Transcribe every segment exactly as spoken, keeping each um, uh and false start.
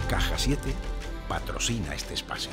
Caja siete patrocina este espacio.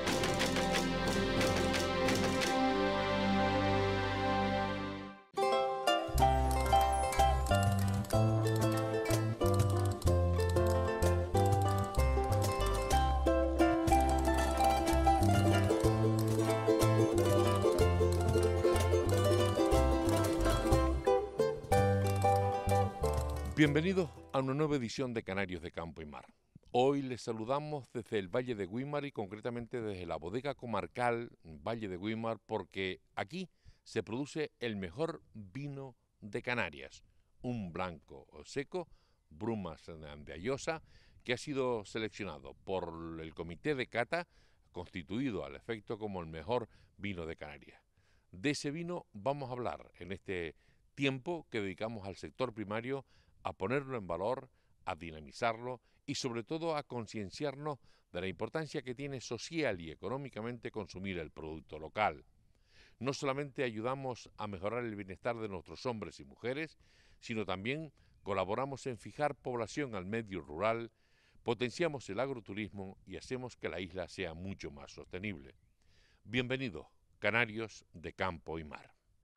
Bienvenidos a una nueva edición de Canarios de Campo y Mar. Hoy les saludamos desde el Valle de Güímar y concretamente desde la bodega comarcal Valle de Güímar, porque aquí se produce el mejor vino de Canarias, un blanco seco, Brumas de Ayosa, que ha sido seleccionado por el comité de cata, constituido al efecto como el mejor vino de Canarias. De ese vino vamos a hablar en este tiempo que dedicamos al sector primario, a ponerlo en valor, a dinamizarlo y sobre todo a concienciarnos de la importancia que tiene social y económicamente consumir el producto local. No solamente ayudamos a mejorar el bienestar de nuestros hombres y mujeres, sino también colaboramos en fijar población al medio rural, potenciamos el agroturismo y hacemos que la isla sea mucho más sostenible. Bienvenidos, Canarios de Campo y Mar.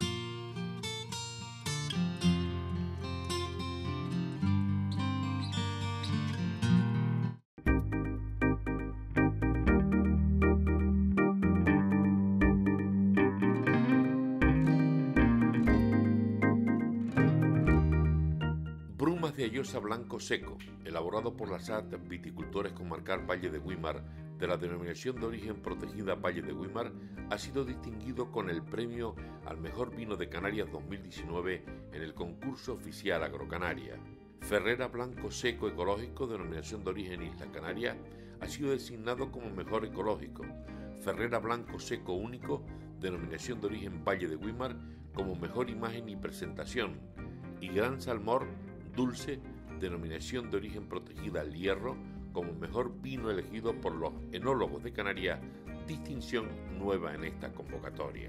Brumas de Ayosa blanco seco, elaborado por la S A T Viticultores Comarcal Valle de Güímar, de la denominación de origen protegida Valle de Güímar, ha sido distinguido con el premio al mejor vino de Canarias dos mil diecinueve en el concurso oficial Agrocanaria. Ferrera blanco seco ecológico, denominación de origen Isla Canaria, ha sido designado como mejor ecológico. Ferrera blanco seco único, denominación de origen Valle de Güímar, como mejor imagen y presentación. Y Gran Salmor dulce, denominación de origen protegida al hierro, como mejor vino elegido por los enólogos de Canarias, distinción nueva en esta convocatoria.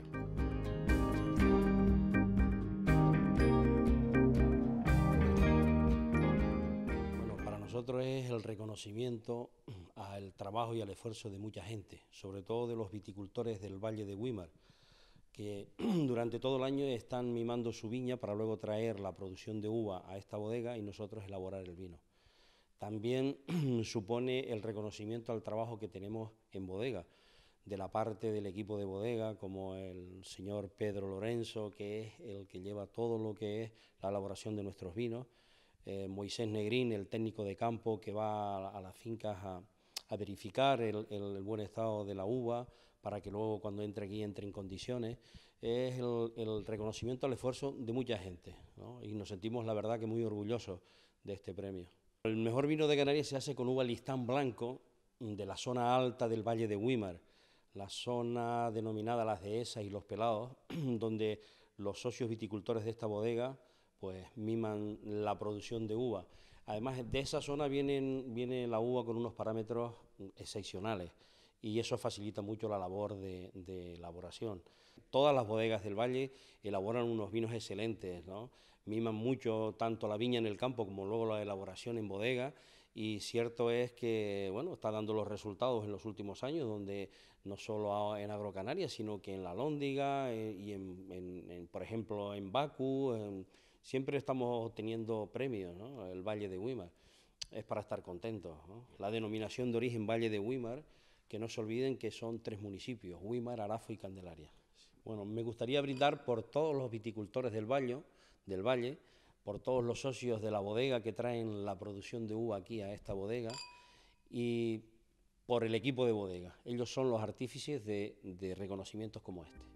Bueno, para nosotros es el reconocimiento al trabajo y al esfuerzo de mucha gente, sobre todo de los viticultores del Valle de Güímar, que durante todo el año están mimando su viña para luego traer la producción de uva a esta bodega y nosotros elaborar el vino. También supone el reconocimiento al trabajo que tenemos en bodega, de la parte del equipo de bodega, como el señor Pedro Lorenzo, que es el que lleva todo lo que es la elaboración de nuestros vinos, eh, Moisés Negrín, el técnico de campo, que va a, a las fincas a, a verificar el, el, el buen estado de la uva, para que luego cuando entre aquí entre en condiciones. Es el, el reconocimiento al esfuerzo de mucha gente, ¿no? Y nos sentimos la verdad que muy orgullosos de este premio. El mejor vino de Canarias se hace con uva listán blanco de la zona alta del Valle de Güímar, la zona denominada Las Dehesas y Los Pelados, donde los socios viticultores de esta bodega pues miman la producción de uva. Además de esa zona vienen, viene la uva con unos parámetros excepcionales, y eso facilita mucho la labor de, de elaboración. Todas las bodegas del Valle elaboran unos vinos excelentes, ¿no? Miman mucho tanto la viña en el campo como luego la elaboración en bodega, y cierto es que bueno, está dando los resultados en los últimos años, donde no solo en Agrocanaria, sino que en La Lóndiga eh, y en, en, en, por ejemplo en Baku, en, siempre estamos teniendo premios, ¿no? El Valle de Güímar es para estar contentos, ¿no? La denominación de origen Valle de Güímar, que no se olviden que son tres municipios, Güímar, Arafo y Candelaria. Bueno, me gustaría brindar por todos los viticultores del Valle, del Valle, por todos los socios de la bodega que traen la producción de uva aquí a esta bodega, y por el equipo de bodega. Ellos son los artífices de, de reconocimientos como este.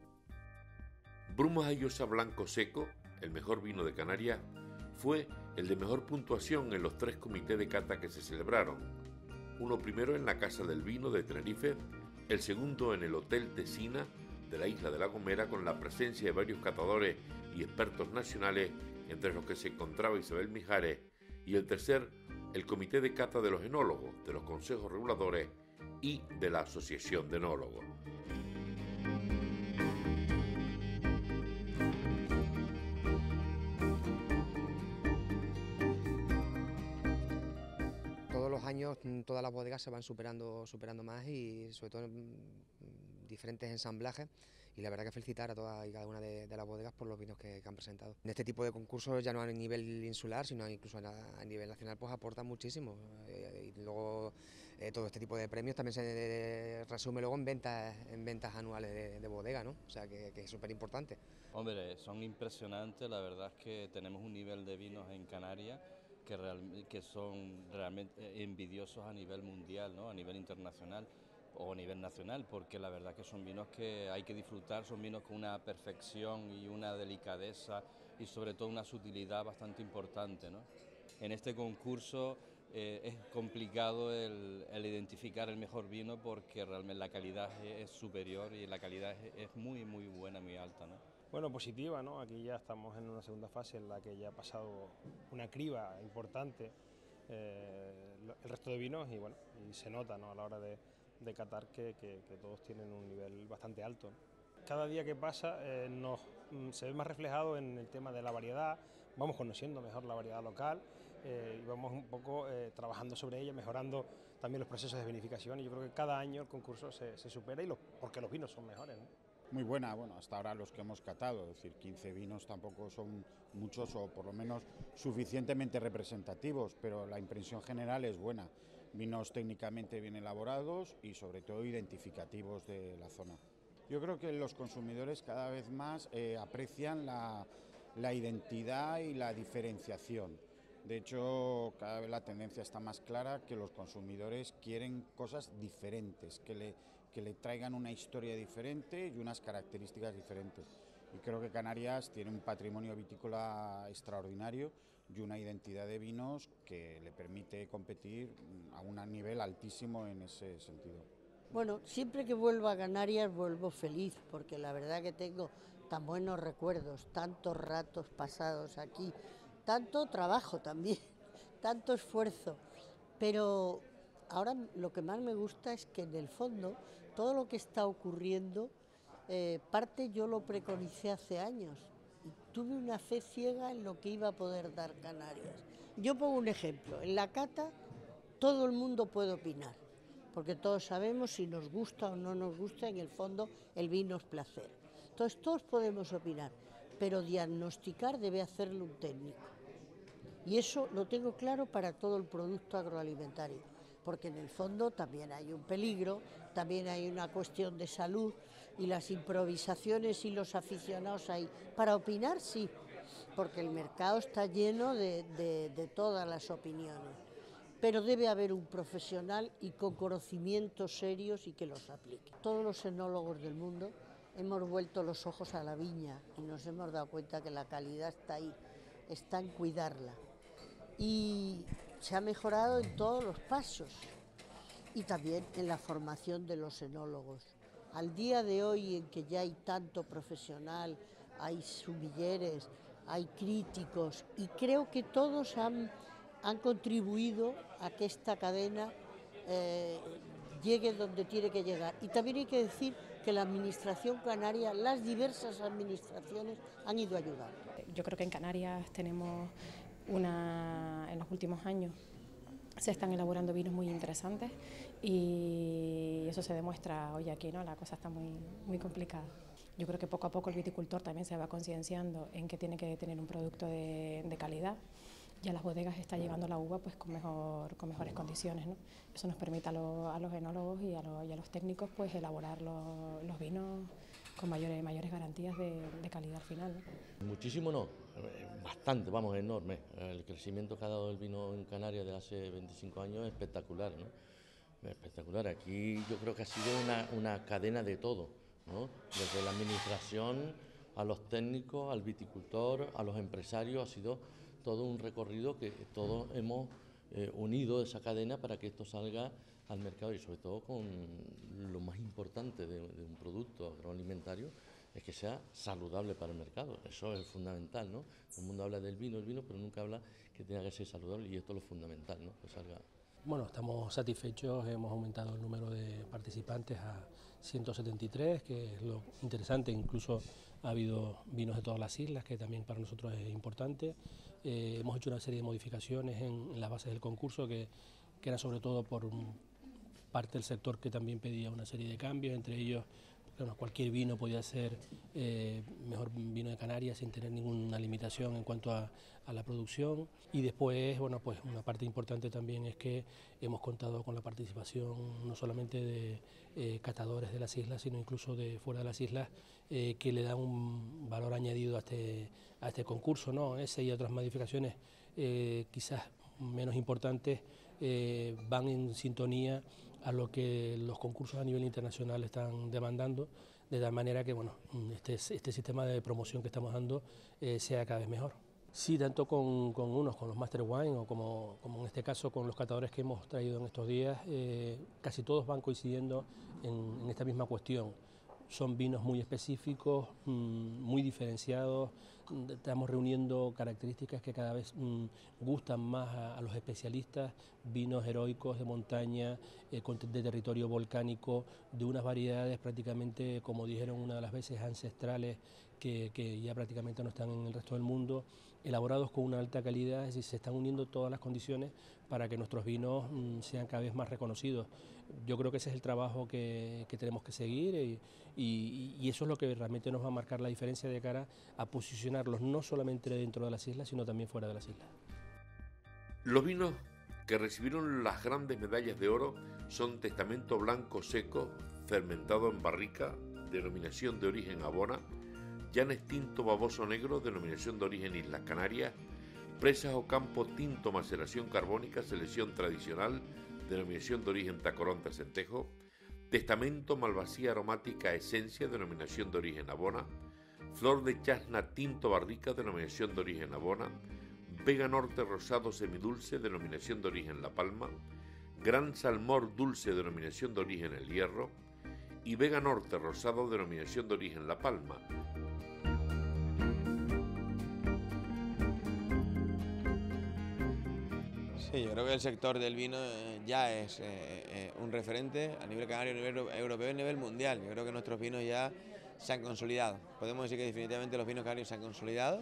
Brumas Ayosa blanco seco, el mejor vino de Canarias, fue el de mejor puntuación en los tres comités de cata que se celebraron. Uno primero en la Casa del Vino de Tenerife, el segundo en el Hotel Tesina de la isla de La Gomera, con la presencia de varios catadores y expertos nacionales, entre los que se encontraba Isabel Mijares, y el tercer, el Comité de Cata de los Enólogos, de los Consejos Reguladores y de la Asociación de Enólogos. años todas las bodegas se van superando, superando más y sobre todo en diferentes ensamblajes. Y la verdad que felicitar a todas y cada una de, de las bodegas por los vinos que, que han presentado. En este tipo de concursos, ya no a nivel insular, sino incluso a, a nivel nacional, pues aportan muchísimo. Eh, y luego eh, todo este tipo de premios también se eh, resume luego en ventas, en ventas anuales de, de bodega, ¿no? O sea que, que es súper importante. Hombre, son impresionantes, la verdad es que tenemos un nivel de vinos en Canarias que, real, que son realmente envidiosos a nivel mundial, ¿no? A nivel internacional o a nivel nacional, porque la verdad que son vinos que hay que disfrutar, son vinos con una perfección y una delicadeza y sobre todo una sutilidad bastante importante, ¿no? En este concurso eh, es complicado el, el identificar el mejor vino porque realmente la calidad es, es superior y la calidad es, es muy muy buena, muy alta, ¿no? Bueno, positiva, ¿no? Aquí ya estamos en una segunda fase en la que ya ha pasado una criba importante eh, el resto de vinos y bueno, y se nota, ¿no? A la hora de de catar que, que, que todos tienen un nivel bastante alto. Cada día que pasa eh, nos, se ve más reflejado en el tema de la variedad, vamos conociendo mejor la variedad local eh, y vamos un poco eh, trabajando sobre ella, mejorando también los procesos de vinificación y yo creo que cada año el concurso se, se supera y los, porque los vinos son mejores, ¿no? Muy buena, bueno, hasta ahora los que hemos catado, es decir, quince vinos tampoco son muchos o por lo menos suficientemente representativos, pero la impresión general es buena. Vinos técnicamente bien elaborados y sobre todo identificativos de la zona. Yo creo que los consumidores cada vez más eh, aprecian la, la identidad y la diferenciación. De hecho, cada vez la tendencia está más clara que los consumidores quieren cosas diferentes, que le, que le traigan una historia diferente y unas características diferentes. Y creo que Canarias tiene un patrimonio vitícola extraordinario y una identidad de vinos que le permite competir a un nivel altísimo en ese sentido. Bueno, siempre que vuelvo a Canarias vuelvo feliz, porque la verdad que tengo tan buenos recuerdos, tantos ratos pasados aquí, tanto trabajo también, tanto esfuerzo, pero ahora lo que más me gusta es que en el fondo todo lo que está ocurriendo, eh, parte yo lo preconicé hace años y tuve una fe ciega en lo que iba a poder dar Canarias. Yo pongo un ejemplo, en la cata todo el mundo puede opinar, porque todos sabemos si nos gusta o no nos gusta, en el fondo el vino es placer. Entonces todos podemos opinar, pero diagnosticar debe hacerlo un técnico. Y eso lo tengo claro para todo el producto agroalimentario, porque en el fondo también hay un peligro, también hay una cuestión de salud y las improvisaciones y los aficionados ahí. Para opinar sí, porque el mercado está lleno de, de, de todas las opiniones, pero debe haber un profesional y con conocimientos serios y que los aplique. Todos los enólogos del mundo hemos vuelto los ojos a la viña y nos hemos dado cuenta que la calidad está ahí, está en cuidarla. Y se ha mejorado en todos los pasos y también en la formación de los enólogos. Al día de hoy, en que ya hay tanto profesional, hay sumilleres, hay críticos y creo que todos han, han contribuido a que esta cadena eh, llegue donde tiene que llegar. Y también hay que decir que la administración canaria, las diversas administraciones han ido ayudando. Yo creo que en Canarias tenemos una, en los últimos años se están elaborando vinos muy interesantes y eso se demuestra hoy aquí, ¿no? La cosa está muy, muy complicada. Yo creo que poco a poco el viticultor también se va concienciando en que tiene que tener un producto de, de calidad. Ya las bodegas está llegando la uva pues con, mejor, con mejores condiciones, ¿no? Eso nos permite a, lo, a los enólogos y a, lo, y a los técnicos pues elaborar lo, los vinos con mayores, mayores garantías de, de calidad al final, ¿no? Muchísimo no, bastante, vamos, enorme. El crecimiento que ha dado el vino en Canarias de hace veinticinco años es espectacular, ¿no? Espectacular. Aquí yo creo que ha sido una, una cadena de todo, ¿no? Desde la administración a los técnicos, al viticultor, a los empresarios, ha sido todo un recorrido que todos hemos eh, unido esa cadena para que esto salga al mercado y sobre todo con lo más importante de, de un producto agroalimentario es que sea saludable para el mercado. Eso es fundamental, ¿no? Todo el mundo habla del vino, el vino, pero nunca habla que tenga que ser saludable y esto es lo fundamental, ¿no? Que salga. Bueno, estamos satisfechos, hemos aumentado el número de participantes a ciento setenta y tres, que es lo interesante, incluso ha habido vinos de todas las islas, que también para nosotros es importante. Eh, hemos hecho una serie de modificaciones en, en las bases del concurso que que era sobre todo por un, parte del sector que también pedía una serie de cambios, entre ellos bueno, cualquier vino podía ser eh, mejor vino de Canarias sin tener ninguna limitación en cuanto a, a la producción. Y después, bueno, pues una parte importante también es que hemos contado con la participación no solamente de eh, catadores de las islas, sino incluso de fuera de las islas, eh, que le dan un valor añadido a este, a este concurso, ¿no? Ese y otras modificaciones eh, quizás menos importantes eh, van en sintonía a lo que los concursos a nivel internacional están demandando, de tal manera que bueno, este, este sistema de promoción que estamos dando eh, sea cada vez mejor. Sí, tanto con, con unos, con los Master Wine o como, como en este caso con los catadores que hemos traído en estos días, eh, casi todos van coincidiendo en, en esta misma cuestión. Son vinos muy específicos, mmm, muy diferenciados, estamos reuniendo características que cada vez mmm, gustan más a, a los especialistas, vinos heroicos de montaña, eh, de territorio volcánico, de unas variedades prácticamente, como dijeron una de las veces, ancestrales, que, que ya prácticamente no están en el resto del mundo, elaborados con una alta calidad, es decir, se están uniendo todas las condiciones para que nuestros vinos mmm, sean cada vez más reconocidos. Yo creo que ese es el trabajo que, que tenemos que seguir y, y, y eso es lo que realmente nos va a marcar la diferencia de cara a posicionarlos no solamente dentro de las islas, sino también fuera de las islas. Los vinos que recibieron las grandes medallas de oro son Testamento Blanco Seco, fermentado en barrica, denominación de origen Abona, Llanes Tinto Baboso Negro, denominación de origen Islas Canarias, Presas Ocampo Tinto Maceración Carbónica, selección tradicional, denominación de origen Tacoronte Centejo, Testamento Malvasía Aromática Esencia, denominación de origen Abona, Flor de Chasna Tinto Barrica, denominación de origen Abona, Vega Norte Rosado Semidulce, denominación de origen La Palma, Gran Salmor Dulce, denominación de origen El Hierro, y Vega Norte Rosado, denominación de origen La Palma. Sí, yo creo que el sector del vino eh, ya es eh, eh, un referente a nivel canario, a nivel europeo y a nivel mundial. Yo creo que nuestros vinos ya se han consolidado. Podemos decir que definitivamente los vinos canarios se han consolidado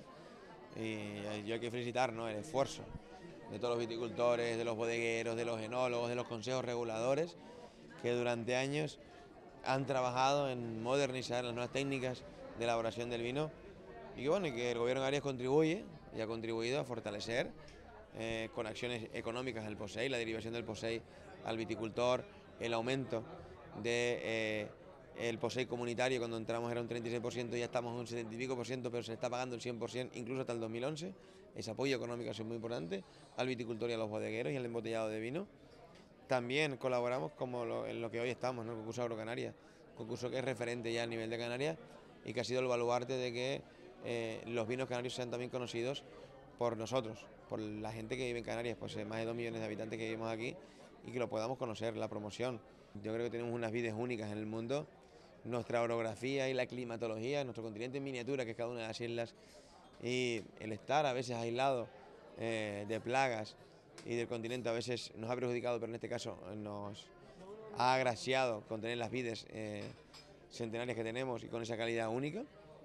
y yo hay que felicitar, ¿no?, el esfuerzo de todos los viticultores, de los bodegueros, de los enólogos, de los consejos reguladores que durante años han trabajado en modernizar las nuevas técnicas de elaboración del vino y que, bueno, y que el gobierno de Canarias contribuye y ha contribuido a fortalecer Eh, con acciones económicas del POSEI, la derivación del POSEI al viticultor, el aumento del de, eh, POSEI comunitario, cuando entramos era un treinta y seis por ciento, ya estamos en un setenta y pico por ciento, pero se está pagando el cien por ciento incluso hasta el dos mil once. Ese apoyo económico ha sido muy importante al viticultor y a los bodegueros y al embotellado de vino. También colaboramos como lo, en lo que hoy estamos, ¿no?, el concurso Agrocanaria, concurso que es referente ya a nivel de Canarias y que ha sido el baluarte de que eh, los vinos canarios sean también conocidos por nosotros, por la gente que vive en Canarias, pues más de dos millones de habitantes que vivimos aquí y que lo podamos conocer, la promoción. Yo creo que tenemos unas vides únicas en el mundo, nuestra orografía y la climatología, nuestro continente en miniatura, que es cada una de las islas, y el estar a veces aislado eh, de plagas y del continente a veces nos ha perjudicado, pero en este caso nos ha agraciado con tener las vides eh, centenarias que tenemos y con esa calidad única,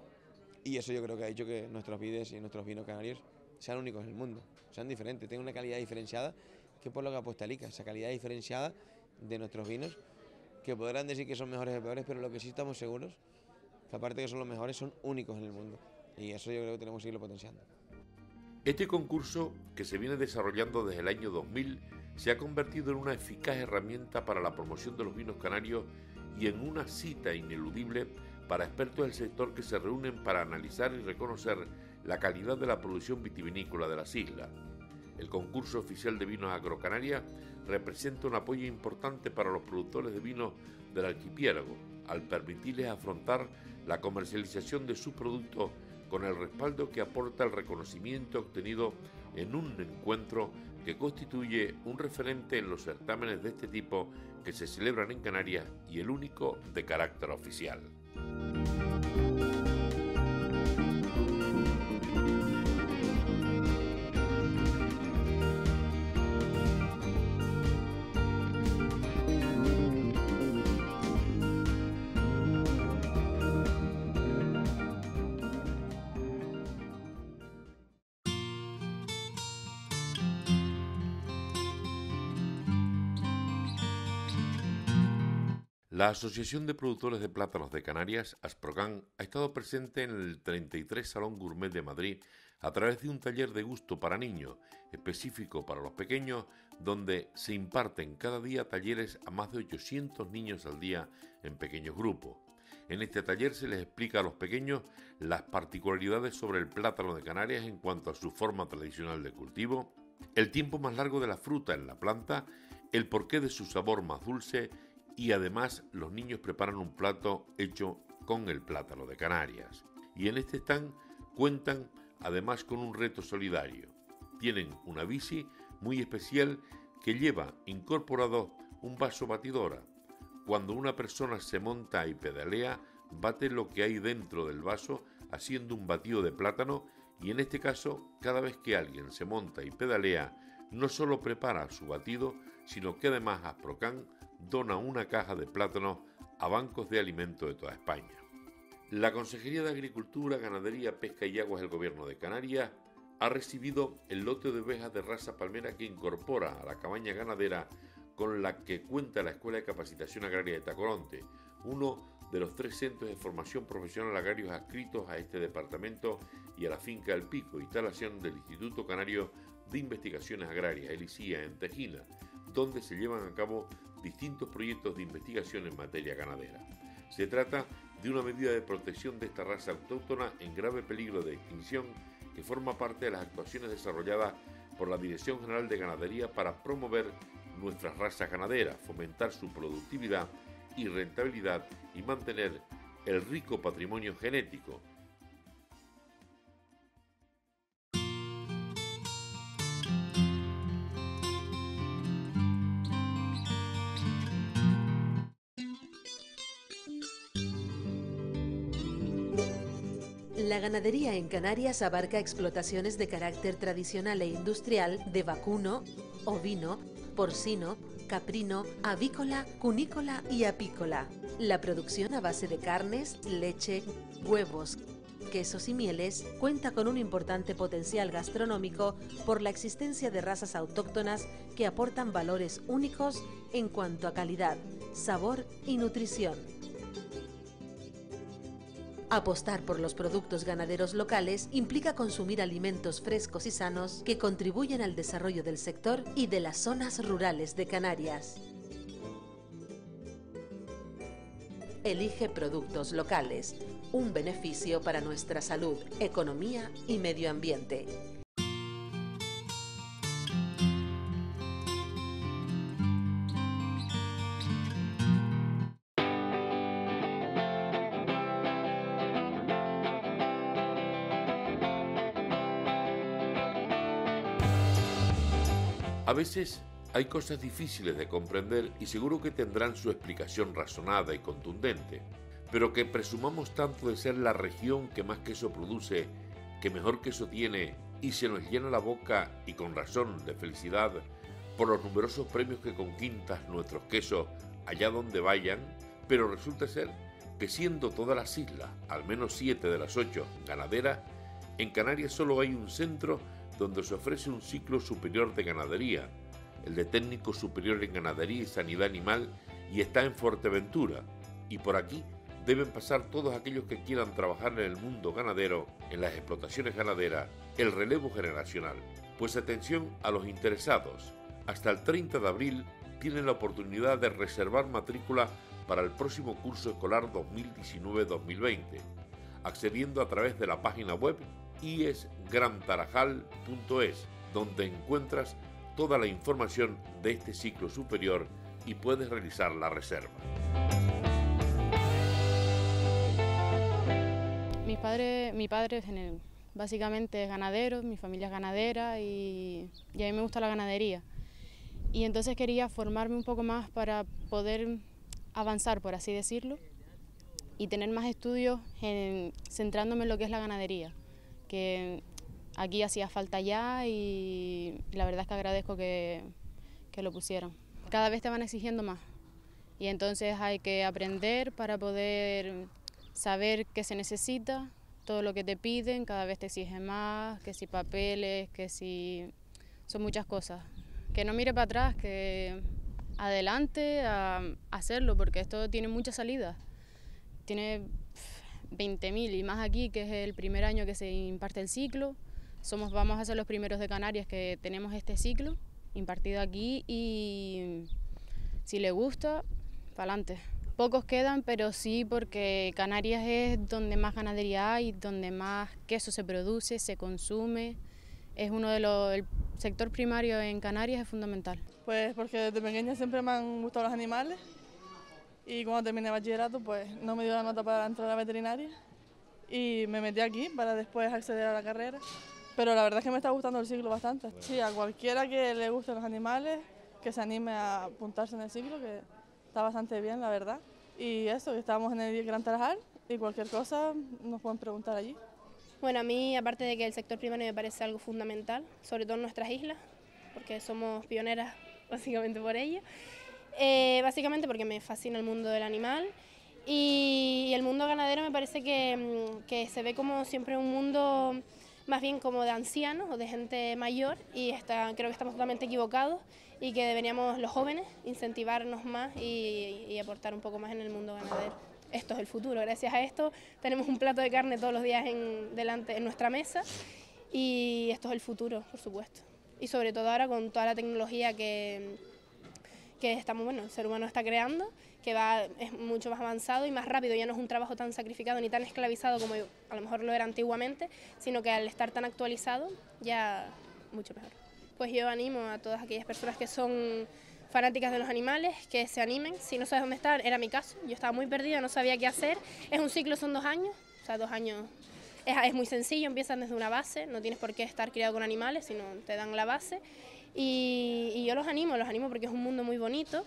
y eso yo creo que ha hecho que nuestros vides y nuestros vinos canarios sean únicos en el mundo, sean diferentes, tengan una calidad diferenciada, que por lo que apuesta Lica, esa calidad diferenciada de nuestros vinos, que podrán decir que son mejores o peores, pero lo que sí estamos seguros, que aparte de que son los mejores, son únicos en el mundo, y eso yo creo que tenemos que seguirlo potenciando. Este concurso, que se viene desarrollando desde el año dos mil, se ha convertido en una eficaz herramienta para la promoción de los vinos canarios y en una cita ineludible para expertos del sector que se reúnen para analizar y reconocer la calidad de la producción vitivinícola de las islas. El concurso oficial de vinos Agrocanarias representa un apoyo importante para los productores de vinos del archipiélago, al permitirles afrontar la comercialización de sus productos con el respaldo que aporta el reconocimiento obtenido en un encuentro que constituye un referente en los certámenes de este tipo que se celebran en Canarias y el único de carácter oficial. La Asociación de Productores de Plátanos de Canarias, Asprocan, ha estado presente en el treinta y tres Salón Gourmet de Madrid a través de un taller de gusto para niños, específico para los pequeños, donde se imparten cada día talleres a más de ochocientos niños al día en pequeños grupos. En este taller se les explica a los pequeños las particularidades sobre el plátano de Canarias en cuanto a su forma tradicional de cultivo, el tiempo más largo de la fruta en la planta, el porqué de su sabor más dulce y además los niños preparan un plato hecho con el plátano de Canarias. Y en este stand cuentan además con un reto solidario. Tienen una bici muy especial que lleva incorporado un vaso batidora. Cuando una persona se monta y pedalea, bate lo que hay dentro del vaso haciendo un batido de plátano, y en este caso, cada vez que alguien se monta y pedalea, no solo prepara su batido, sino que además Asprocan dona una caja de plátanos a bancos de alimentos de toda España. La Consejería de Agricultura, Ganadería, Pesca y Aguas del Gobierno de Canarias ha recibido el lote de ovejas de raza palmera que incorpora a la cabaña ganadera con la que cuenta la Escuela de Capacitación Agraria de Tacoronte, uno de los tres centros de formación profesional agrarios adscritos a este departamento y a la finca El Pico, instalación del Instituto Canario de Investigaciones Agrarias, el ICIA, en Tejina, donde se llevan a cabo distintos proyectos de investigación en materia ganadera. Se trata de una medida de protección de esta raza autóctona en grave peligro de extinción que forma parte de las actuaciones desarrolladas por la Dirección General de Ganadería para promover nuestras razas ganaderas, fomentar su productividad y rentabilidad y mantener el rico patrimonio genético. La ganadería en Canarias abarca explotaciones de carácter tradicional e industrial de vacuno, ovino, porcino, caprino, avícola, cunícola y apícola. La producción a base de carnes, leche, huevos, quesos y mieles cuenta con un importante potencial gastronómico por la existencia de razas autóctonas que aportan valores únicos en cuanto a calidad, sabor y nutrición. Apostar por los productos ganaderos locales implica consumir alimentos frescos y sanos que contribuyen al desarrollo del sector y de las zonas rurales de Canarias. Elige productos locales, un beneficio para nuestra salud, economía y medio ambiente. A veces hay cosas difíciles de comprender y seguro que tendrán su explicación razonada y contundente, pero que presumamos tanto de ser la región que más queso produce, que mejor queso tiene y se nos llena la boca y con razón de felicidad por los numerosos premios que conquistan nuestros quesos allá donde vayan, pero resulta ser que siendo todas las islas, al menos siete de las ocho, ganaderas, en Canarias solo hay un centro donde se ofrece un ciclo superior de ganadería, el de técnico superior en ganadería y sanidad animal, y está en Fuerteventura, y por aquí deben pasar todos aquellos que quieran trabajar en el mundo ganadero, en las explotaciones ganaderas, el relevo generacional. Pues atención a los interesados, hasta el treinta de abril tienen la oportunidad de reservar matrícula para el próximo curso escolar dos mil diecinueve dos mil veinte, accediendo a través de la página web i e s gran tarajal punto es, donde encuentras toda la información de este ciclo superior y puedes realizar la reserva. Mis padres, mi padre básicamente es ganadero, mi familia es ganadera y, y a mí me gusta la ganadería. Y entonces quería formarme un poco más para poder avanzar, por así decirlo, y tener más estudios en, centrándome en lo que es la ganadería, que aquí hacía falta ya y la verdad es que agradezco que, que lo pusieran. Cada vez te van exigiendo más y entonces hay que aprender para poder saber qué se necesita, todo lo que te piden, cada vez te exigen más, que si papeles, que si... son muchas cosas. Que no mire para atrás, que adelante a, a hacerlo, porque esto tiene muchas salidas. Tiene veinte mil y más aquí, que es el primer año que se imparte el ciclo. Somos, vamos a ser los primeros de Canarias que tenemos este ciclo impartido aquí y si le gusta, para adelante. Pocos quedan, pero sí, porque Canarias es donde más ganadería hay, donde más queso se produce, se consume. Es uno de los, el sector primario en Canarias es fundamental. Pues porque desde pequeña siempre me han gustado los animales y cuando terminé bachillerato pues no me dio la nota para entrar a la veterinaria y me metí aquí para después acceder a la carrera. Pero la verdad es que me está gustando el ciclo bastante. Sí, a cualquiera que le gusten los animales, que se anime a apuntarse en el ciclo, que está bastante bien, la verdad. Y eso, que estamos en el Gran Tarajal y cualquier cosa nos pueden preguntar allí. Bueno, a mí, aparte de que el sector primario me parece algo fundamental, sobre todo en nuestras islas, porque somos pioneras básicamente por ello, eh, básicamente porque me fascina el mundo del animal y el mundo ganadero me parece que, que se ve como siempre un mundo más bien como de ancianos o de gente mayor y está, creo que estamos totalmente equivocados y que deberíamos los jóvenes incentivarnos más y, y aportar un poco más en el mundo ganadero. Esto es el futuro, gracias a esto tenemos un plato de carne todos los días en, delante, en nuestra mesa y esto es el futuro, por supuesto. Y sobre todo ahora con toda la tecnología que, que estamos, bueno, el ser humano está creando, que va, es mucho más avanzado y más rápido, ya no es un trabajo tan sacrificado ni tan esclavizado como a lo mejor lo era antiguamente, sino que al estar tan actualizado ya mucho mejor. Pues yo animo a todas aquellas personas que son fanáticas de los animales, que se animen. Si no sabes dónde estar, era mi caso, yo estaba muy perdida, no sabía qué hacer. Es un ciclo, son dos años, o sea, dos años es, es muy sencillo, empiezan desde una base, no tienes por qué estar criado con animales, sino te dan la base. Y, y yo los animo, los animo porque es un mundo muy bonito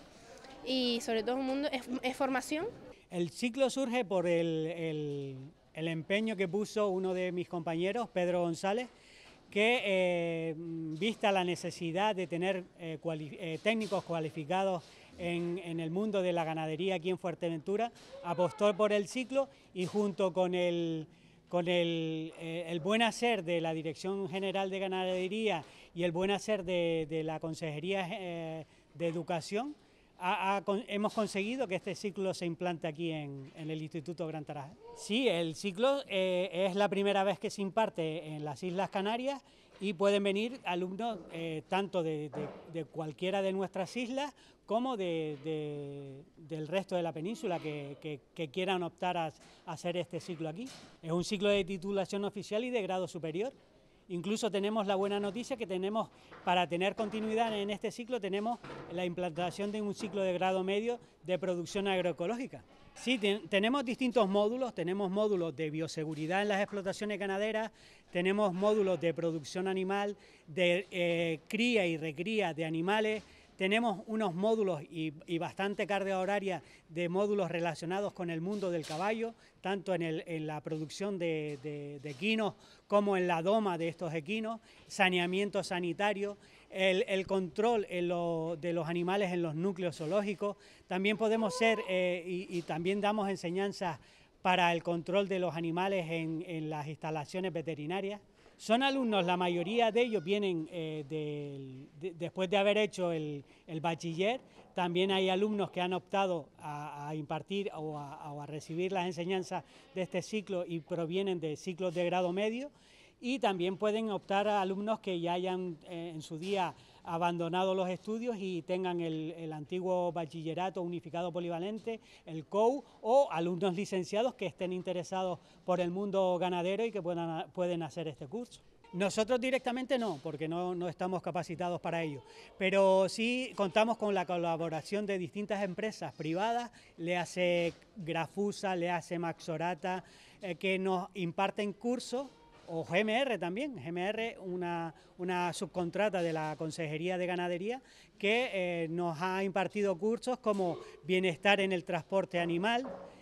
y sobre todo un mundo, es, es formación. El ciclo surge por el, el, el empeño que puso uno de mis compañeros, Pedro González, que eh, vista la necesidad de tener eh, cuali eh, técnicos cualificados en, en el mundo de la ganadería aquí en Fuerteventura, apostó por el ciclo y junto con el, con el, eh, el buen hacer de la Dirección General de Ganadería y el buen hacer de, de la Consejería eh, de Educación, Ha, ha, hemos conseguido que este ciclo se implante aquí en, en el Instituto Gran Tarajal. Sí, el ciclo eh, es la primera vez que se imparte en las Islas Canarias y pueden venir alumnos eh, tanto de, de, de cualquiera de nuestras islas como de, de, del resto de la península que, que, que quieran optar a, a hacer este ciclo aquí. Es un ciclo de titulación oficial y de grado superior. Incluso tenemos la buena noticia que tenemos, para tener continuidad en este ciclo, tenemos la implantación de un ciclo de grado medio de producción agroecológica. Sí, te, tenemos distintos módulos, tenemos módulos de bioseguridad en las explotaciones ganaderas, tenemos módulos de producción animal, de eh, cría y recría de animales, tenemos unos módulos y, y bastante carga horaria de módulos relacionados con el mundo del caballo, tanto en, el, en la producción de, de, de equinos como en la doma de estos equinos, saneamiento sanitario, el, el control en lo, de los animales en los núcleos zoológicos. También podemos ser eh, y, y también damos enseñanzas para el control de los animales en, en las instalaciones veterinarias. Son alumnos, la mayoría de ellos vienen eh, de, de, después de haber hecho el, el bachiller. También hay alumnos que han optado a, a impartir o a, o a recibir las enseñanzas de este ciclo y provienen de ciclos de grado medio. Y también pueden optar a alumnos que ya hayan eh, en su día abandonado los estudios y tengan el, el antiguo bachillerato unificado polivalente, el C O U, o alumnos licenciados que estén interesados por el mundo ganadero y que puedan, pueden hacer este curso. Nosotros directamente no, porque no, no estamos capacitados para ello, pero sí contamos con la colaboración de distintas empresas privadas, le hace Grafusa, le hace Maxorata, eh, que nos imparten cursos, o G M R también, G M R, una, una subcontrata de la Consejería de Ganadería que eh, nos ha impartido cursos como bienestar en el transporte animal.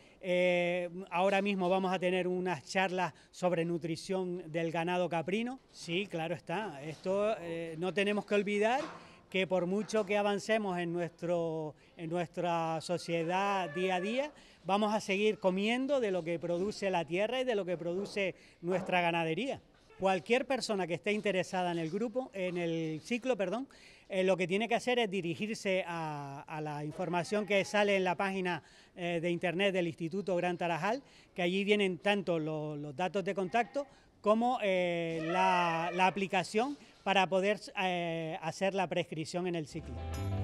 Eh, ahora mismo vamos a tener unas charlas sobre nutrición del ganado caprino. Sí, claro está, esto eh, no tenemos que olvidar que por mucho que avancemos en, nuestro, en nuestra sociedad día a día, vamos a seguir comiendo de lo que produce la tierra y de lo que produce nuestra ganadería. Cualquier persona que esté interesada en el grupo, en el ciclo, perdón, eh, lo que tiene que hacer es dirigirse a, a la información que sale en la página eh, de internet del Instituto Gran Tarajal, que allí vienen tanto lo, los datos de contacto como eh, la, la aplicación para poder eh, hacer la prescripción en el ciclo.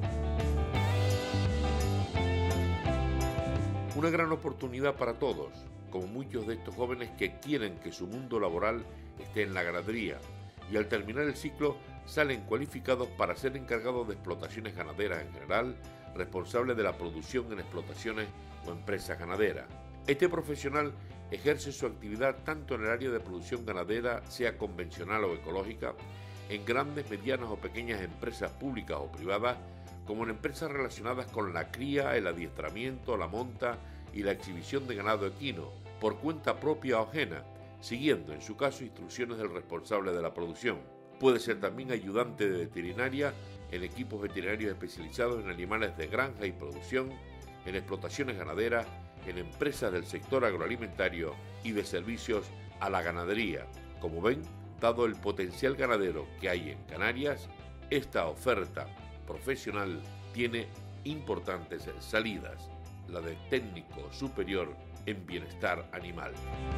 Una gran oportunidad para todos, como muchos de estos jóvenes que quieren que su mundo laboral esté en la ganadería y al terminar el ciclo salen cualificados para ser encargados de explotaciones ganaderas en general, responsables de la producción en explotaciones o empresas ganaderas. Este profesional ejerce su actividad tanto en el área de producción ganadera, sea convencional o ecológica, en grandes, medianas o pequeñas empresas públicas o privadas, como en empresas relacionadas con la cría, el adiestramiento, la monta y la exhibición de ganado equino, por cuenta propia o ajena, siguiendo en su caso instrucciones del responsable de la producción. Puede ser también ayudante de veterinaria en equipos veterinarios especializados en animales de granja y producción, en explotaciones ganaderas, en empresas del sector agroalimentario y de servicios a la ganadería. Como ven, dado el potencial ganadero que hay en Canarias, esta oferta profesional tiene importantes salidas, la de técnico superior en bienestar animal.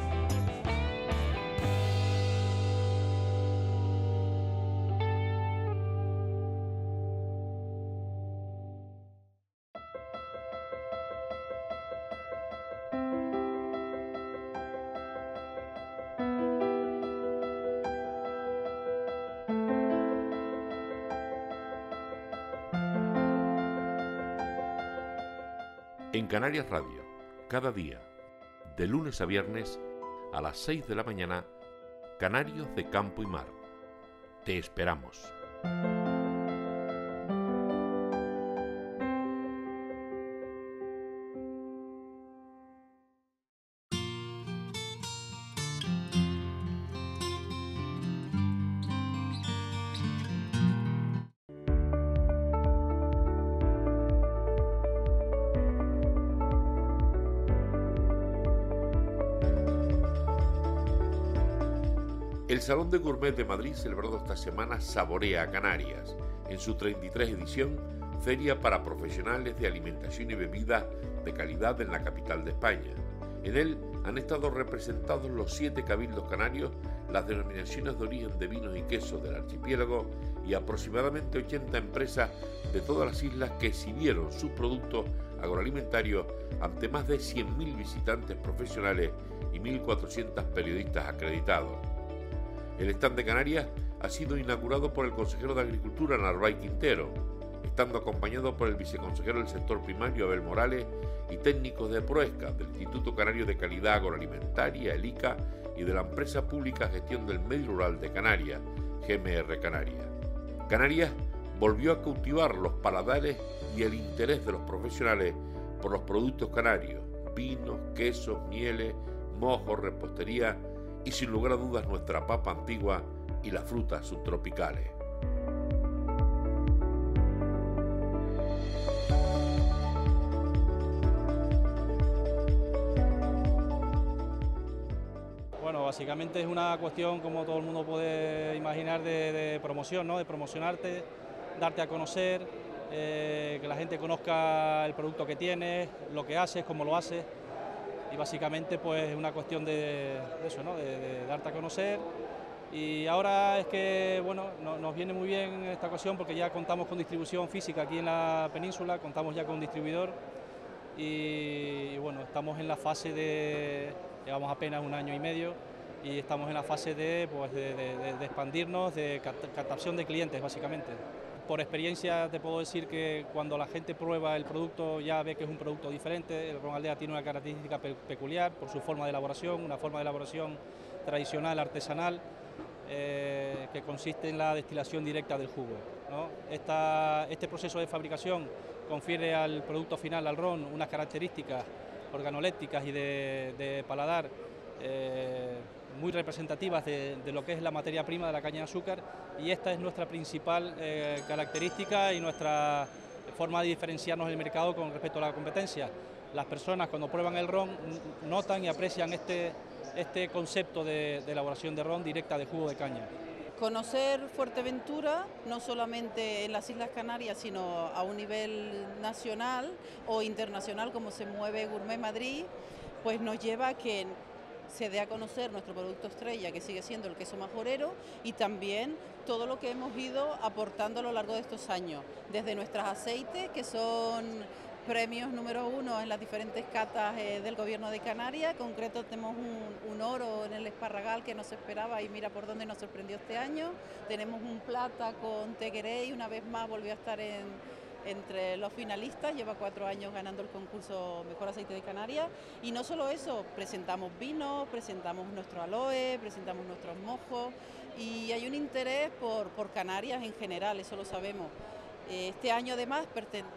En Canarias Radio, cada día, de lunes a viernes, a las seis de la mañana, Canarios de Campo y Mar. Te esperamos. El Salón de Gourmet de Madrid, celebrado esta semana, Saborea Canarias, en su treinta y tercera edición, feria para profesionales de alimentación y bebida de calidad en la capital de España. En él han estado representados los siete cabildos canarios, las denominaciones de origen de vinos y quesos del archipiélago y aproximadamente ochenta empresas de todas las islas que exhibieron sus productos agroalimentarios ante más de cien mil visitantes profesionales y mil cuatrocientos periodistas acreditados. El stand de Canarias ha sido inaugurado por el consejero de Agricultura, Narváez Quintero, estando acompañado por el viceconsejero del sector primario, Abel Morales, y técnicos de Proesca, del Instituto Canario de Calidad Agroalimentaria, el I C A, y de la empresa pública Gestión del Medio Rural de Canarias, G M R Canarias. Canarias volvió a cautivar los paladares y el interés de los profesionales por los productos canarios, vinos, quesos, mieles, mojos, repostería y sin lugar a dudas nuestra papa antigua y las frutas subtropicales. Bueno, básicamente es una cuestión, como todo el mundo puede imaginar, de, de promoción, ¿no? De promocionarte, darte a conocer, eh, que la gente conozca el producto que tienes, lo que haces, cómo lo haces. Y básicamente pues es una cuestión de, de eso, ¿no? de, de darte a conocer. Y ahora es que bueno, no, nos viene muy bien en esta ocasión porque ya contamos con distribución física aquí en la península, contamos ya con un distribuidor y, y bueno, estamos en la fase de, llevamos apenas un año y medio y estamos en la fase de, pues, de, de, de expandirnos, de captación de clientes básicamente. Por experiencia te puedo decir que cuando la gente prueba el producto ya ve que es un producto diferente. El ron Aldea tiene una característica pe peculiar por su forma de elaboración, una forma de elaboración tradicional, artesanal, eh, que consiste en la destilación directa del jugo, ¿no? Esta, este proceso de fabricación confiere al producto final, al ron, unas características organolépticas y de, de paladar eh, muy representativas de, de lo que es la materia prima de la caña de azúcar, y esta es nuestra principal eh, característica y nuestra forma de diferenciarnos en el mercado con respecto a la competencia. Las personas cuando prueban el ron notan y aprecian este, este concepto de, de elaboración de ron directa de jugo de caña. conocer Fuerteventura, no solamente en las Islas Canarias, sino a un nivel nacional o internacional, como se mueve Gourmet Madrid, pues nos lleva a que se dé a conocer nuestro producto estrella, que sigue siendo el queso majorero, y también todo lo que hemos ido aportando a lo largo de estos años, desde nuestros aceites, que son premios número uno en las diferentes catas eh, del Gobierno de Canarias. En concreto tenemos un, un oro en el Esparragal que no se esperaba y mira por dónde nos sorprendió este año. Tenemos un plata con Tegueré y una vez más volvió a estar en, entre los finalistas, lleva cuatro años ganando el concurso Mejor Aceite de Canarias. Y no solo eso, presentamos vinos, presentamos nuestro aloe, presentamos nuestros mojos y hay un interés por, por Canarias en general, eso lo sabemos. Este año además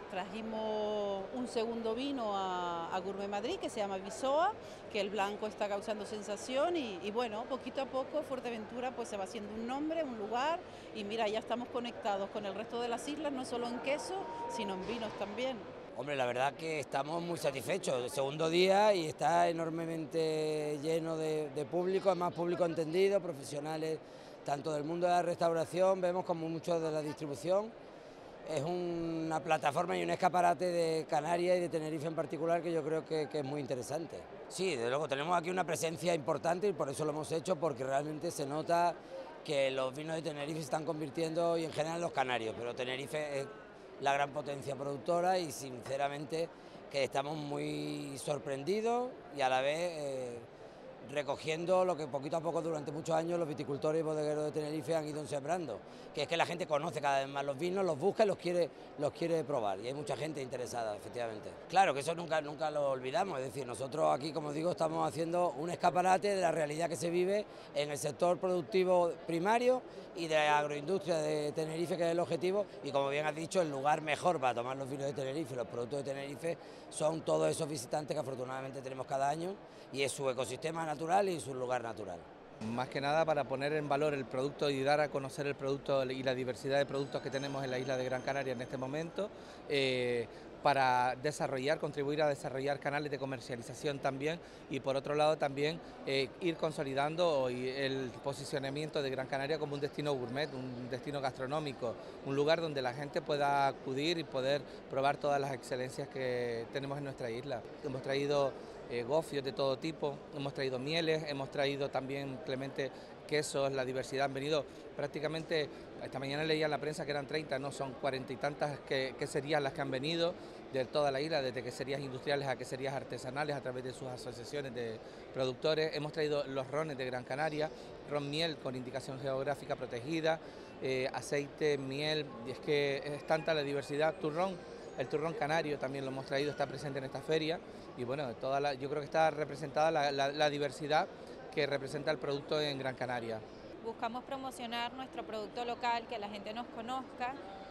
trajimos un segundo vino a, a Gourmet Madrid que se llama Visoa, que el blanco está causando sensación y, y bueno, poquito a poco Fuerteventura pues se va haciendo un nombre, un lugar y mira, ya estamos conectados con el resto de las islas, no solo en queso, sino en vinos también. Hombre, la verdad que estamos muy satisfechos, el segundo día y está enormemente lleno de, de público, además público entendido, profesionales tanto del mundo de la restauración, vemos como muchos de la distribución. Es una plataforma y un escaparate de Canarias y de Tenerife en particular que yo creo que, que es muy interesante. Sí, desde luego tenemos aquí una presencia importante y por eso lo hemos hecho, porque realmente se nota que los vinos de Tenerife se están convirtiendo, y en general los canarios, pero Tenerife es la gran potencia productora y sinceramente que estamos muy sorprendidos y a la vez eh, recogiendo lo que poquito a poco durante muchos años los viticultores y bodegueros de Tenerife han ido sembrando, que es que la gente conoce cada vez más los vinos, los busca y los quiere, los quiere probar, y hay mucha gente interesada, efectivamente. Claro que eso nunca, nunca lo olvidamos, es decir, nosotros aquí, como digo, estamos haciendo un escaparate de la realidad que se vive en el sector productivo primario y de la agroindustria de Tenerife, que es el objetivo, y como bien has dicho, el lugar mejor para tomar los vinos de Tenerife, los productos de Tenerife, son todos esos visitantes que afortunadamente tenemos cada año, y es su ecosistema natural y su lugar natural. Más que nada para poner en valor el producto y dar a conocer el producto y la diversidad de productos que tenemos en la isla de Gran Canaria en este momento, eh, para desarrollar, contribuir a desarrollar canales de comercialización también, y por otro lado también eh, ir consolidando el posicionamiento de Gran Canaria como un destino gourmet, un destino gastronómico, un lugar donde la gente pueda acudir y poder probar todas las excelencias que tenemos en nuestra isla. Hemos traído Eh, gofios de todo tipo, hemos traído mieles, hemos traído también, Clemente, quesos, la diversidad. Han venido prácticamente, esta mañana leía en la prensa que eran treinta, no, son cuarenta y tantas que, queserías las que han venido de toda la isla, desde queserías industriales a queserías artesanales a través de sus asociaciones de productores. Hemos traído los rones de Gran Canaria, ron miel con indicación geográfica protegida, eh, aceite, miel, y es que es tanta la diversidad. Turrón, el turrón canario también lo hemos traído, está presente en esta feria. Y bueno, toda la, yo creo que está representada la, la, la diversidad que representa el producto en Gran Canaria. Buscamos promocionar nuestro producto local, que la gente nos conozca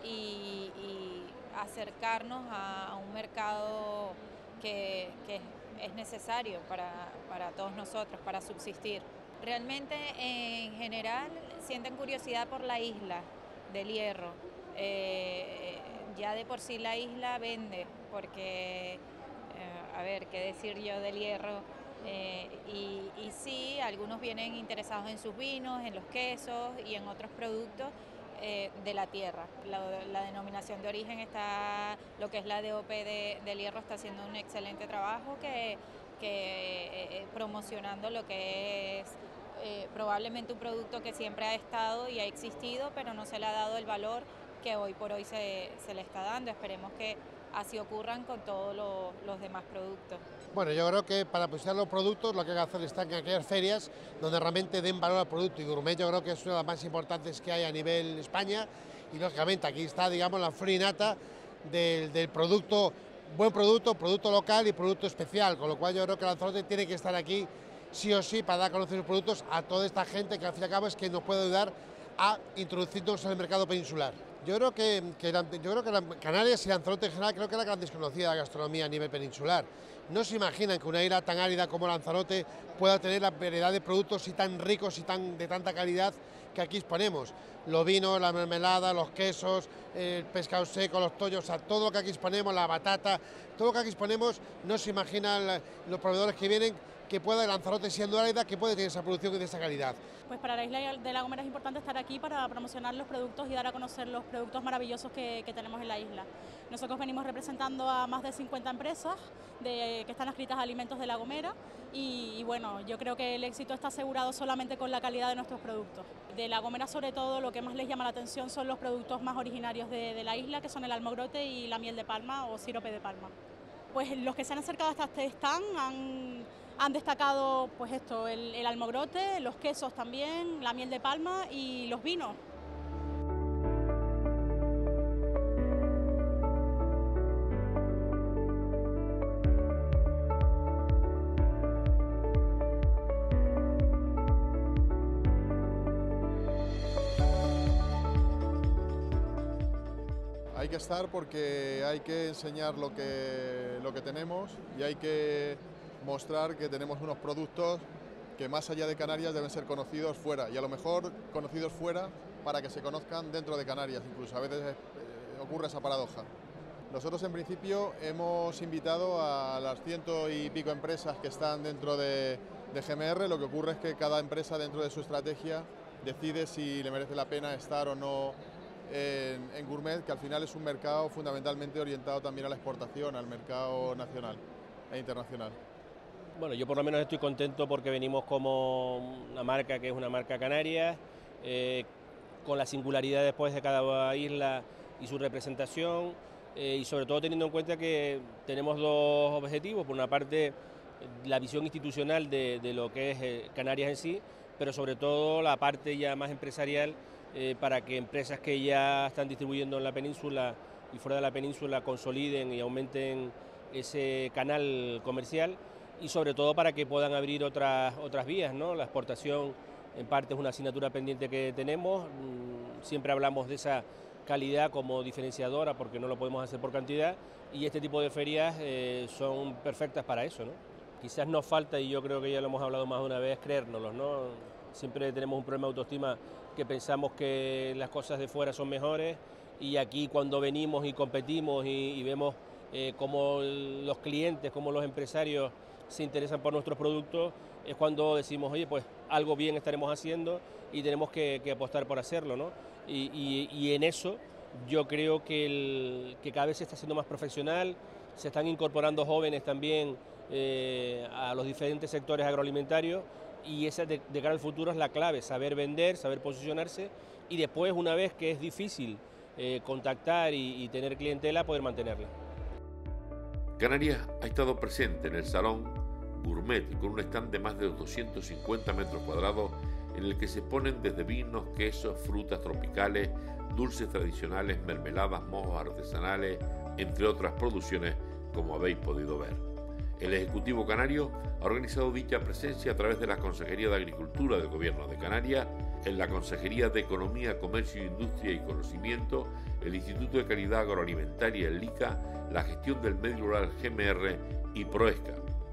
y, y acercarnos a, a un mercado que, que es necesario para, para todos nosotros, para subsistir. Realmente, en general, sienten curiosidad por la isla del Hierro. Eh, ya de por sí la isla vende, porque... a ver, qué decir yo del Hierro, eh, y, y sí, algunos vienen interesados en sus vinos, en los quesos y en otros productos eh, de la tierra. La, la denominación de origen está, lo que es la D O P de, del Hierro está haciendo un excelente trabajo que, que eh, promocionando lo que es eh, probablemente un producto que siempre ha estado y ha existido, pero no se le ha dado el valor que hoy por hoy se, se le está dando. Esperemos que así ocurran con todos los, los demás productos. Bueno, yo creo que para posicionar los productos lo que hay que hacer es estar en aquellas ferias donde realmente den valor al producto, y Gourmet yo creo que es una de las más importantes que hay a nivel España, y lógicamente aquí está, digamos, la frinata del, del producto, buen producto, producto local y producto especial, con lo cual yo creo que Lanzarote tiene que estar aquí sí o sí para dar a conocer sus productos a toda esta gente que al fin y al cabo es que nos puede ayudar a introducirnos en el mercado peninsular. Yo creo que, que, yo creo que la, Canarias y Lanzarote en general creo que es la gran desconocida de la gastronomía a nivel peninsular. No se imaginan que una isla tan árida como Lanzarote pueda tener la variedad de productos y tan ricos y tan, de tanta calidad que aquí exponemos. Los vinos, la mermelada, los quesos, el pescado seco, los tollos, o sea, todo lo que aquí exponemos, la batata, todo lo que aquí exponemos, no se imaginan la, los proveedores que vienen que pueda Lanzarote, siendo árida, que puede tener esa producción y de esa calidad. Pues para la isla de La Gomera es importante estar aquí para promocionar los productos y dar a conocer los productos maravillosos que, que tenemos en la isla. Nosotros venimos representando a más de cincuenta empresas de, que están adscritas a Alimentos de La Gomera y, y bueno, yo creo que el éxito está asegurado solamente con la calidad de nuestros productos. De La Gomera, sobre todo, lo que más les llama la atención son los productos más originarios de, de la isla, que son el almogrote y la miel de palma o sirope de palma. Pues los que se han acercado hasta este stand han, han destacado pues esto, el, el almogrote, los quesos también, la miel de palma y los vinos. Hay que estar porque hay que enseñar lo que, lo que tenemos y hay que mostrar que tenemos unos productos que más allá de Canarias deben ser conocidos fuera y a lo mejor conocidos fuera para que se conozcan dentro de Canarias, incluso a veces eh, ocurre esa paradoja. Nosotros en principio hemos invitado a las ciento y pico empresas que están dentro de, de G M R, lo que ocurre es que cada empresa dentro de su estrategia decide si le merece la pena estar o no En, en Gourmet, que al final es un mercado fundamentalmente orientado también a la exportación, al mercado nacional e internacional. Bueno, yo por lo menos estoy contento porque venimos como una marca que es una marca canaria, eh, con la singularidad después de cada isla y su representación, eh, y sobre todo teniendo en cuenta que tenemos dos objetivos: por una parte la visión institucional de, de lo que es eh, Canarias en sí, pero sobre todo la parte ya más empresarial, Eh, para que empresas que ya están distribuyendo en la península y fuera de la península consoliden y aumenten ese canal comercial y sobre todo para que puedan abrir otras, otras vías, ¿no? La exportación en parte es una asignatura pendiente que tenemos, siempre hablamos de esa calidad como diferenciadora porque no lo podemos hacer por cantidad y este tipo de ferias eh, son perfectas para eso, ¿no? Quizás nos falta, y yo creo que ya lo hemos hablado más de una vez, creérnoslos, ¿no? Siempre tenemos un problema de autoestima que pensamos que las cosas de fuera son mejores y aquí cuando venimos y competimos y, y vemos eh, cómo los clientes, cómo los empresarios se interesan por nuestros productos, es cuando decimos, oye, pues algo bien estaremos haciendo y tenemos que, que apostar por hacerlo, ¿no? Y, y, y en eso yo creo que, el, que cada vez se está haciendo más profesional, se están incorporando jóvenes también eh, a los diferentes sectores agroalimentarios. Y esa de, de cara al futuro es la clave, saber vender, saber posicionarse y después, una vez que es difícil eh, contactar y, y tener clientela, poder mantenerla. Canarias ha estado presente en el Salón Gourmet con un stand de más de doscientos cincuenta metros cuadrados en el que se exponen desde vinos, quesos, frutas tropicales, dulces tradicionales, mermeladas, mojos artesanales, entre otras producciones, como habéis podido ver. El Ejecutivo Canario ha organizado dicha presencia a través de la Consejería de Agricultura del Gobierno de Canarias, en la Consejería de Economía, Comercio, Industria y Conocimiento, el Instituto de Calidad Agroalimentaria, el ICA, la Gestión del Medio Rural G M R y Proesca.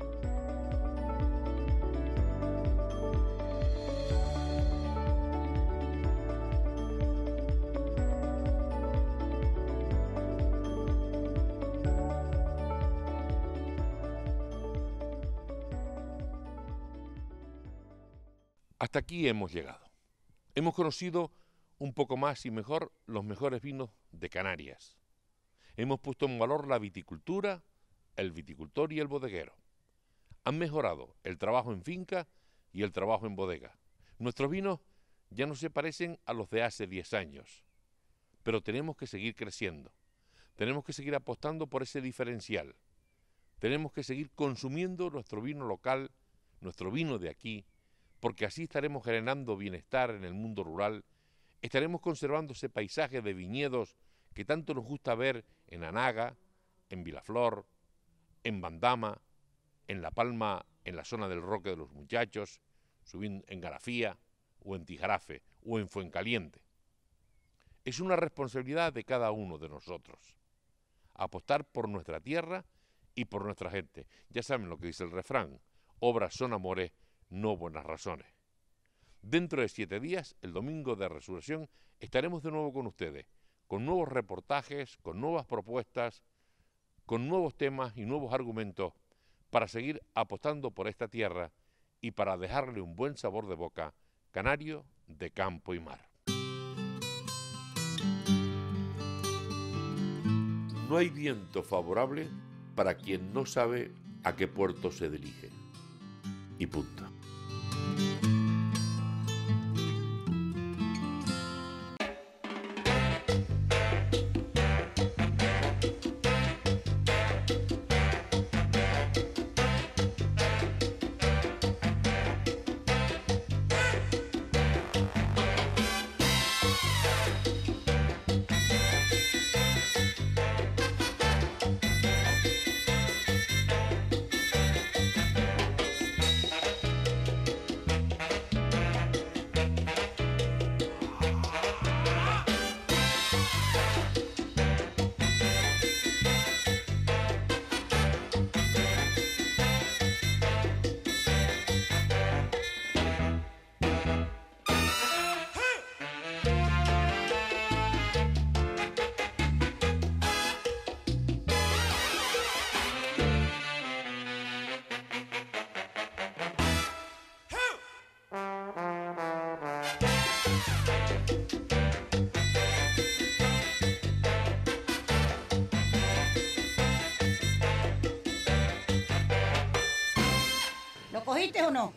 Hasta aquí hemos llegado. Hemos conocido un poco más y mejor los mejores vinos de Canarias. Hemos puesto en valor la viticultura, el viticultor y el bodeguero. Han mejorado el trabajo en finca y el trabajo en bodega. Nuestros vinos ya no se parecen a los de hace diez años, pero tenemos que seguir creciendo. Tenemos que seguir apostando por ese diferencial. Tenemos que seguir consumiendo nuestro vino local, nuestro vino de aquí, porque así estaremos generando bienestar en el mundo rural, estaremos conservando ese paisaje de viñedos que tanto nos gusta ver en Anaga, en Vilaflor, en Bandama, en La Palma, en la zona del Roque de los Muchachos, subiendo en Garafía, o en Tijarafe, o en Fuencaliente. Es una responsabilidad de cada uno de nosotros, apostar por nuestra tierra y por nuestra gente. Ya saben lo que dice el refrán, obras son amores, no buenas razones. Dentro de siete días, el domingo de Resurrección, estaremos de nuevo con ustedes, con nuevos reportajes, con nuevas propuestas, con nuevos temas y nuevos argumentos para seguir apostando por esta tierra y para dejarle un buen sabor de boca, canario de campo y mar. No hay viento favorable para quien no sabe a qué puerto se dirige. Y punto. ¿Lo cogiste o no?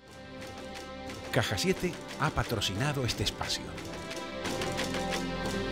Caja siete ha patrocinado este espacio.